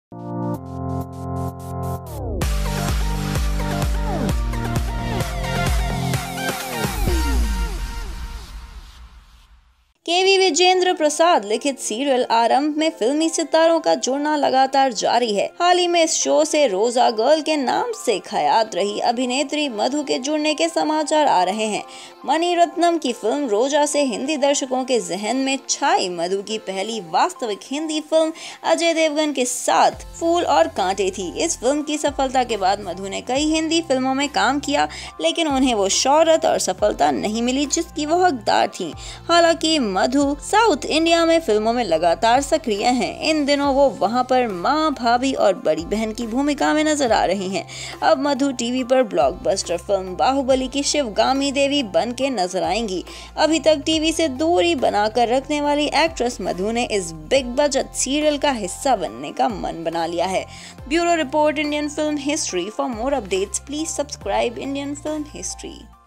केवी विजेंद्र प्रसाद लिखित सीरियल आरंभ में फिल्मी सितारों का जुड़ना लगातार जारी है। हाल ही में इस शो से रोजा गर्ल के नाम से ख्यात रही अभिनेत्री मधु के जुड़ने के समाचार आ रहे हैं। मणि रत्नम की फिल्म रोजा से हिंदी दर्शकों के जहन में छाई मधु की पहली वास्तविक हिंदी फिल्म अजय देवगन के साथ फूल और कांटे थी। इस फिल्म की सफलता के बाद मधु ने कई हिंदी फिल्मों में काम किया, लेकिन उन्हें वो शोहरत और सफलता नहीं मिली जिसकी वो हकदार थी। हालांकि मधु साउथ इंडिया में फिल्मों में लगातार सक्रिय हैं। इन दिनों वो वहां पर माँ, भाभी और बड़ी बहन की भूमिका में नजर आ रही हैं। अब मधु टीवी पर ब्लॉकबस्टर फिल्म बाहुबली की शिवगामी देवी बन के नजर आएंगी। अभी तक टीवी से दूरी बनाकर रखने वाली एक्ट्रेस मधु ने इस बिग बजट सीरियल का हिस्सा बनने का मन बना लिया है। Bureau report, Indian film history. For more updates please subscribe Indian film history.